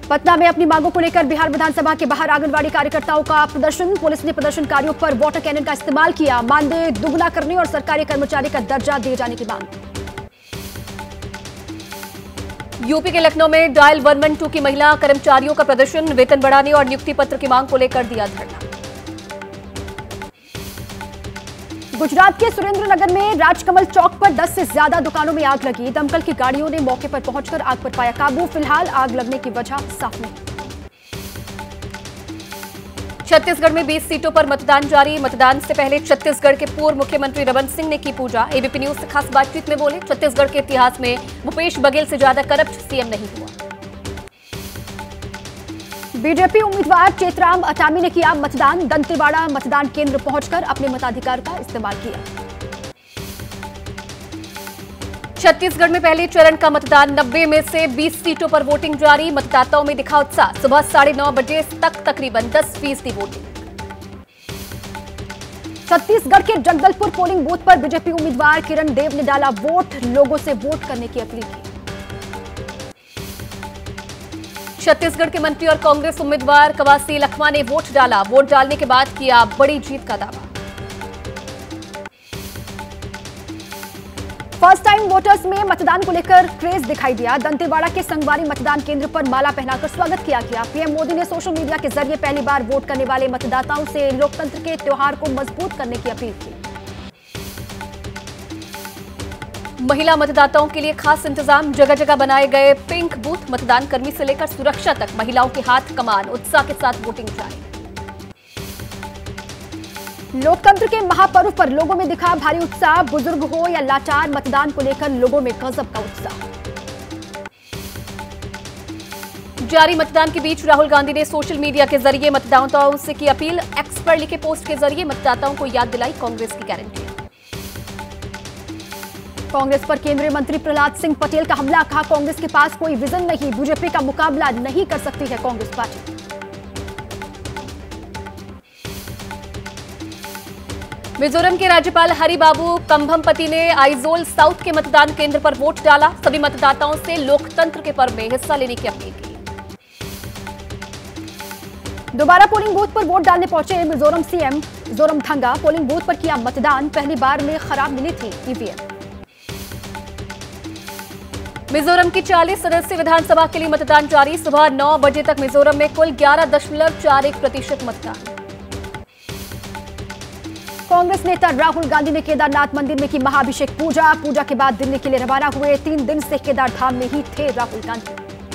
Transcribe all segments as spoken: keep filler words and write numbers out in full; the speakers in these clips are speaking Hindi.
पटना में अपनी मांगों को लेकर बिहार विधानसभा के बाहर आंगनबाड़ी कार्यकर्ताओं का प्रदर्शन। पुलिस ने प्रदर्शनकारियों पर वाटर कैनन का इस्तेमाल किया। मानदेय दुगना करने और सरकारी कर्मचारी का दर्जा दिए जाने की मांग। यूपी के लखनऊ में डायल वन वन टू की महिला कर्मचारियों का प्रदर्शन। वेतन बढ़ाने और नियुक्ति पत्र की मांग को लेकर दिया धरना। गुजरात के सुरेंद्रनगर में राजकमल चौक पर दस से ज्यादा दुकानों में आग लगी। दमकल की गाड़ियों ने मौके पर पहुंचकर आग पर पाया काबू। फिलहाल आग लगने की वजह साफ नहीं। छत्तीसगढ़ में बीस सीटों पर मतदान जारी। मतदान से पहले छत्तीसगढ़ के पूर्व मुख्यमंत्री रमन सिंह ने की पूजा। एबीपी न्यूज से खास बातचीत में बोले, छत्तीसगढ़ के इतिहास में भूपेश बघेल से ज्यादा करप्ट सीएम नहीं हुआ। बीजेपी उम्मीदवार चेतराम अटामी ने किया मतदान। दंतेवाड़ा मतदान केंद्र पहुंचकर अपने मताधिकार का इस्तेमाल किया। छत्तीसगढ़ में पहले चरण का मतदान। नब्बे में से बीस सीटों पर वोटिंग जारी। मतदाताओं में दिखा उत्साह। सुबह साढ़े नौ बजे तक तकरीबन दस फीसदी वोटिंग। छत्तीसगढ़ के जगदलपुर पोलिंग बूथ पर बीजेपी उम्मीदवार किरण देव ने डाला वोट। लोगों से वोट करने की अपील की। छत्तीसगढ़ के मंत्री और कांग्रेस उम्मीदवार कवासी लखमा ने वोट डाला। वोट डालने के बाद किया बड़ी जीत का दावा। फर्स्ट टाइम वोटर्स में मतदान को लेकर क्रेज दिखाई दिया। दंतेवाड़ा के संगवारी मतदान केंद्र पर माला पहनाकर स्वागत किया गया। पीएम मोदी ने सोशल मीडिया के जरिए पहली बार वोट करने वाले मतदाताओं से लोकतंत्र के त्योहार को मजबूत करने की अपील की। महिला मतदाताओं के लिए खास इंतजाम। जगह जगह बनाए गए पिंक बूथ। मतदान कर्मी से लेकर सुरक्षा तक महिलाओं के हाथ कमान। उत्साह के साथ वोटिंग जारी। लोकतंत्र के महापर्व पर लोगों में दिखा भारी उत्साह। बुजुर्ग हो या लाचार, मतदान को लेकर लोगों में गजब का उत्साह। जारी मतदान के बीच राहुल गांधी ने सोशल मीडिया के जरिए मतदाताओं से की अपील। एक्स पर लिखे पोस्ट के जरिए मतदाताओं को याद दिलाई कांग्रेस की गारंटी। कांग्रेस पर केंद्रीय मंत्री प्रहलाद सिंह पटेल का हमला। कहा, कांग्रेस के पास कोई विजन नहीं। बीजेपी का मुकाबला नहीं कर सकती है कांग्रेस पार्टी। मिजोरम के राज्यपाल हरिबाबू कंभमपति ने आइजोल साउथ के मतदान केंद्र पर वोट डाला। सभी मतदाताओं से लोकतंत्र के पर्व में हिस्सा लेने की अपील की। दोबारा पोलिंग बूथ पर वोट डालने पहुंचे Mizoram CM Zoramthanga. Polling booth पर किया मतदान। पहली बार में खराब मिली थी ईवीएम। मिजोरम की चालीस सदस्यीय विधानसभा के लिए मतदान जारी। सुबह नौ बजे तक मिजोरम में कुल ग्यारह दशमलव चार एक प्रतिशत मतदान। कांग्रेस नेता राहुल गांधी ने केदारनाथ मंदिर में की महाअभिषेक पूजा। पूजा के बाद दिल्ली के लिए रवाना हुए। तीन दिन से केदार धाम में ही थे राहुल गांधी।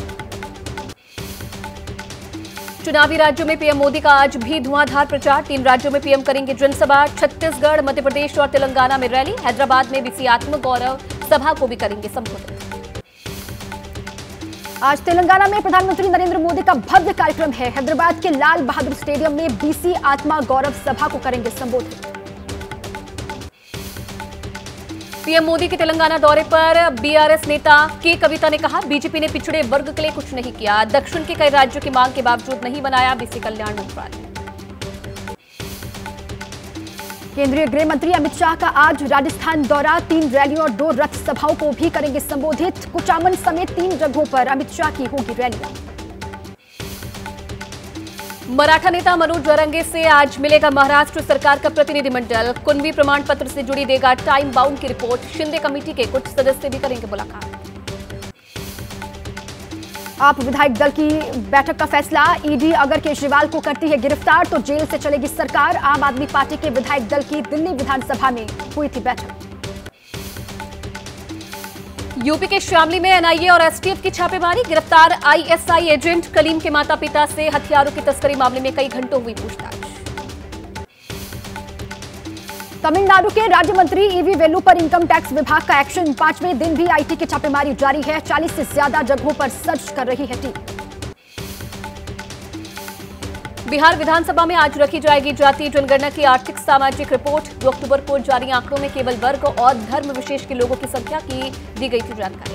चुनावी राज्यों में पीएम मोदी का आज भी धुआंधार प्रचार। तीन राज्यों में पीएम करेंगे जनसभा। छत्तीसगढ़, मध्य प्रदेश और तेलंगाना में रैली। हैदराबाद में बीसी आत्मगौरव सभा को भी करेंगे संबोधित। आज तेलंगाना में प्रधानमंत्री नरेंद्र मोदी का भव्य कार्यक्रम है। हैदराबाद के लाल बहादुर स्टेडियम में बीसी आत्मा गौरव सभा को करेंगे संबोधित। पीएम मोदी के तेलंगाना दौरे पर बीआरएस नेता के कविता ने कहा, बीजेपी ने पिछड़े वर्ग के लिए कुछ नहीं किया। दक्षिण के कई राज्यों की मांग के बावजूद नहीं बनाया बीसी कल्याण मंत्रालय। केंद्रीय गृह मंत्री अमित शाह का आज राजस्थान दौरा। तीन रैलियों और दो रथ सभाओं को भी करेंगे संबोधित। कुचामन समेत तीन जगहों पर अमित शाह की होगी रैलियां। मराठा नेता मनोज जरंगे से आज मिलेगा महाराष्ट्र सरकार का प्रतिनिधिमंडल। कुणबी प्रमाण पत्र से जुड़ी देगा टाइम बाउंड की रिपोर्ट। शिंदे कमेटी के कुछ सदस्य भी करेंगे मुलाकात। आप विधायक दल की बैठक का फैसला। ईडी अगर केजरीवाल को करती है गिरफ्तार तो जेल से चलेगी सरकार। आम आदमी पार्टी के विधायक दल की दिल्ली विधानसभा में हुई थी बैठक। यूपी के शामली में एनआईए और एसटीएफ की छापेमारी। गिरफ्तार आईएसआई एजेंट कलीम के माता पिता से हथियारों की तस्करी मामले में कई घंटों हुई पूछताछ। तमिलनाडु के राज्य मंत्री ईवी वेलू पर इनकम टैक्स विभाग का एक्शन। पांचवें दिन भी आईटी की छापेमारी जारी है। चालीस से ज्यादा जगहों पर सर्च कर रही है टीम। बिहार विधानसभा में आज रखी जाएगी जातीय जनगणना की आर्थिक सामाजिक रिपोर्ट। दो अक्टूबर को जारी आंकड़ों में केवल वर्ग और धर्म विशेष के लोगों की संख्या की दी गई थी जानकारी।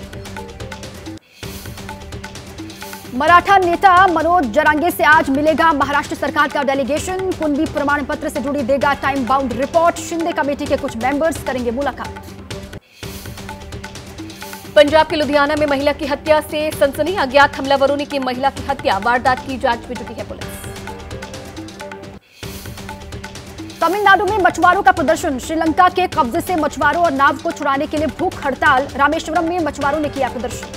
मराठा नेता मनोज जरांगे से आज मिलेगा महाराष्ट्र सरकार का डेलीगेशन। कुणबी प्रमाण पत्र से जुड़ी देगा टाइम बाउंड रिपोर्ट। शिंदे कमेटी के कुछ मेंबर्स करेंगे मुलाकात। पंजाब के लुधियाना में महिला की हत्या से सनसनी, अज्ञात हमलावरों ने की महिला की हत्या, वारदात की जांच में जुटी है पुलिस। तमिलनाडु में मछुआरों का प्रदर्शन, श्रीलंका के कब्जे से मछुआरों और नाव को छुड़ाने के लिए भूख हड़ताल, रामेश्वरम में मछुआरों ने किया प्रदर्शन।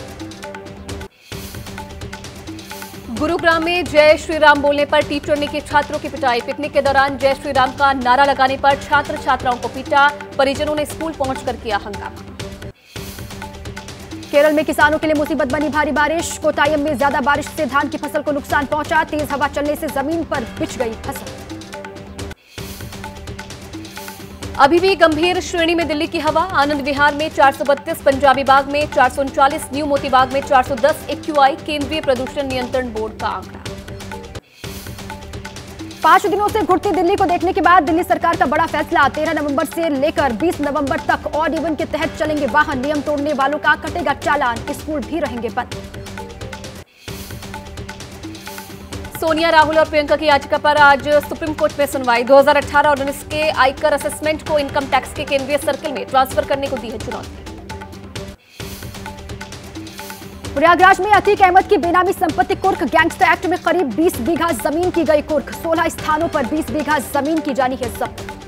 गुरुग्राम में जय श्री राम बोलने पर टीचर ने की छात्रों की पिटाई, पिकनिक के दौरान जय श्री राम का नारा लगाने पर छात्र छात्राओं को पीटा, परिजनों ने स्कूल पहुंचकर किया हंगामा। केरल में किसानों के लिए मुसीबत बनी भारी बारिश, कोटायम में ज्यादा बारिश से धान की फसल को नुकसान पहुंचा, तेज हवा चलने से जमीन पर बिछ गई फसल। अभी भी गंभीर श्रेणी में दिल्ली की हवा, आनंद विहार में चार सौ बत्तीस, पंजाबी बाग में चार सौ उनचालीस, न्यू मोती बाग में चार सौ दस एक्यूआई, केंद्रीय प्रदूषण नियंत्रण बोर्ड का आंकड़ा। पांच दिनों से घुटती दिल्ली को देखने के बाद दिल्ली सरकार का बड़ा फैसला, तेरह नवंबर से लेकर बीस नवंबर तक ऑड इवन के तहत चलेंगे वाहन, नियम तोड़ने वालों का कटेगा चालान, स्कूल भी रहेंगे बंद। सोनिया, राहुल और प्रियंका की याचिका पर आज सुप्रीम कोर्ट में सुनवाई, दो हज़ार अठारह और उन्नीस के आयकर असेसमेंट को इनकम टैक्स के केंद्रीय सर्कल में ट्रांसफर करने को दी है चुनौती। प्रयागराज में अतीक अहमद की बेनामी संपत्ति कुर्क, गैंगस्टर एक्ट में करीब बीस बीघा जमीन की गई कुर्क, सोलह स्थानों पर बीस बीघा जमीन की जानी है जब्त।